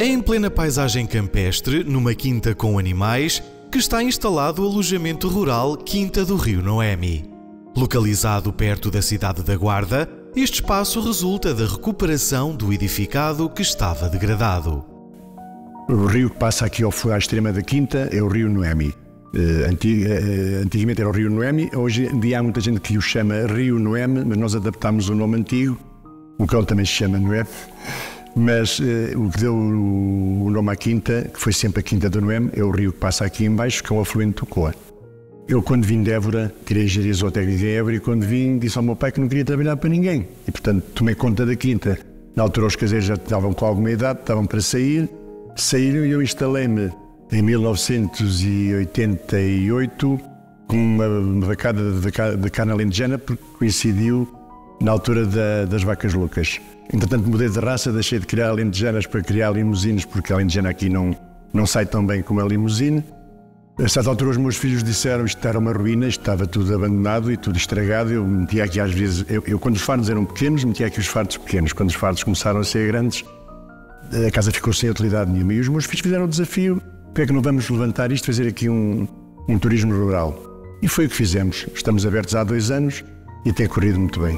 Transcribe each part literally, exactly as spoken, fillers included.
É em plena paisagem campestre, numa quinta com animais, que está instalado o alojamento rural Quinta do Rio Noemi. Localizado perto da cidade da Guarda, este espaço resulta da recuperação do edificado que estava degradado. O rio que passa aqui ao, à extrema da quinta é o Rio Noemi. Uh, antig, uh, antigamente era o Rio Noemi, hoje em dia há muita gente que o chama Rio Noemi, mas nós adaptámos o nome antigo, o cão também se chama Noemi, mas uh, o que deu o, o nome à quinta, que foi sempre a Quinta do Noemi, é o rio que passa aqui em baixo, que é o afluente do Coa. Eu, quando vim de Évora, tirei engenharia zootécnica em Évora e quando vim disse ao meu pai que não queria trabalhar para ninguém. E, portanto, tomei conta da quinta. Na altura, os caseiros já estavam com alguma idade, estavam para sair. Saíram e eu instalei-me em mil novecentos e oitenta e oito com uma, uma vacada de, de carne alentejana, porque coincidiu na altura da, das vacas loucas. Entretanto, mudei de raça, deixei de criar alentejanas para criar limusines, porque a alentejana aqui não, não sai tão bem como a limusine. A certa altura os meus filhos disseram que isto era uma ruína, isto estava tudo abandonado e tudo estragado. Eu metia aqui às vezes, eu, eu quando os fardos eram pequenos, metia aqui os fardos pequenos. Quando os fardos começaram a ser grandes, a casa ficou sem utilidade nenhuma. E os meus filhos fizeram o desafio, porque é que não vamos levantar isto, fazer aqui um, um turismo rural? E foi o que fizemos. Estamos abertos há dois anos e tem corrido muito bem.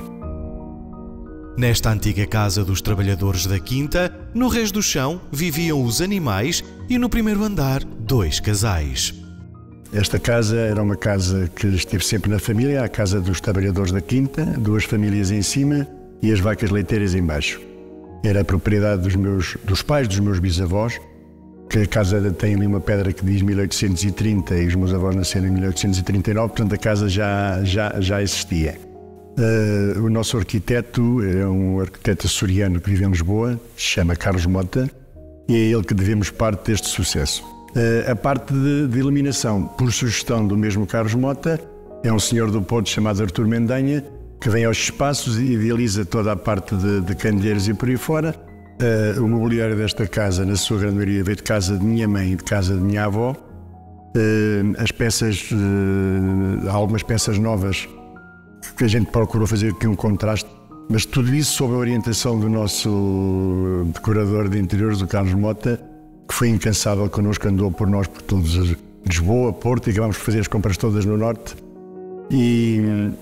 Nesta antiga casa dos trabalhadores da quinta, no Reis do Chão viviam os animais e no primeiro andar, dois casais. Esta casa era uma casa que esteve sempre na família, a casa dos trabalhadores da quinta, duas famílias em cima e as vacas leiteiras em baixo. Era a propriedade dos, meus, dos pais dos meus bisavós, que a casa tem ali uma pedra que diz mil oitocentos e trinta e os meus avós nasceram em mil oitocentos e trinta e nove, portanto a casa já, já, já existia. Uh, o nosso arquiteto é um arquiteto açoriano que vive em Lisboa, se chama Carlos Mota, e é ele que devemos parte deste sucesso. Uh, a parte de, de iluminação, por sugestão do mesmo Carlos Mota, é um senhor do Porto chamado Artur Mendanha, que vem aos espaços e idealiza toda a parte de, de candeeiros e por aí fora. Uh, o mobiliário desta casa, na sua grande maioria, veio de casa de minha mãe e de casa de minha avó. Uh, as peças, uh, há algumas peças novas que a gente procurou fazer aqui um contraste, mas tudo isso sob a orientação do nosso decorador de interiores, o Carlos Mota, que foi incansável connosco, andou por nós por todos, Lisboa, Porto, e acabámos por fazer as compras todas no Norte. E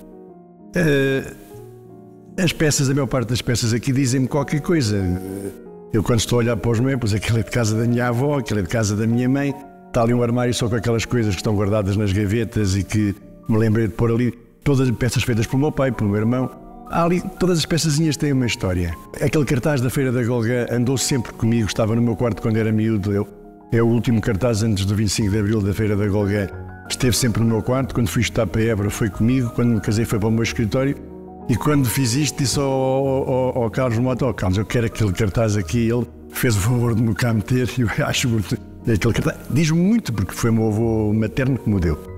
uh, as peças, a maior parte das peças aqui dizem-me qualquer coisa. Eu, quando estou a olhar para os meus, aquele é de casa da minha avó, aquele é de casa da minha mãe, está ali um armário só com aquelas coisas que estão guardadas nas gavetas e que me lembrei de pôr ali. Todas as peças feitas pelo meu pai, pelo meu irmão. Há ali, todas as peçazinhas têm uma história. Aquele cartaz da Feira da Golgã andou sempre comigo, estava no meu quarto quando era miúdo. Eu, é o último cartaz antes do vinte e cinco de Abril da Feira da Golgã. Esteve sempre no meu quarto. Quando fui estudar para Évora foi comigo. Quando me casei foi para o meu escritório. E quando fiz isto disse ao, ao, ao Carlos Mota, oh Carlos, eu quero aquele cartaz aqui. Ele fez o favor de me cá meter e eu acho muito... Aquele cartaz diz-me muito porque foi o meu avô materno que me deu.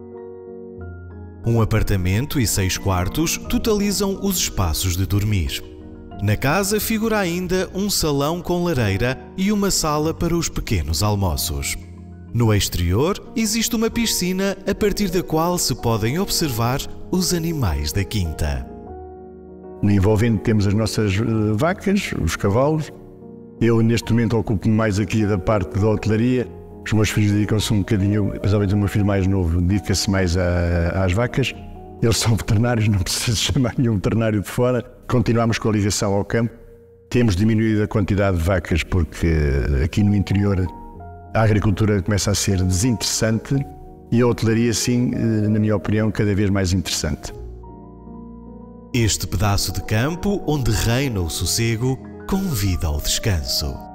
Um apartamento e seis quartos totalizam os espaços de dormir. Na casa figura ainda um salão com lareira e uma sala para os pequenos almoços. No exterior existe uma piscina a partir da qual se podem observar os animais da quinta. No envolvente temos as nossas vacas, os cavalos. Eu neste momento ocupo-me mais aqui da parte da hotelaria. Os meus filhos dedicam-se um bocadinho, principalmente o meu filho mais novo, dedica-se mais a, às vacas. Eles são veterinários, não precisa chamar nenhum veterinário de fora. Continuamos com a ligação ao campo. Temos diminuído a quantidade de vacas porque aqui no interior a agricultura começa a ser desinteressante e a hotelaria, sim, na minha opinião, cada vez mais interessante. Este pedaço de campo onde reina o sossego convida ao descanso.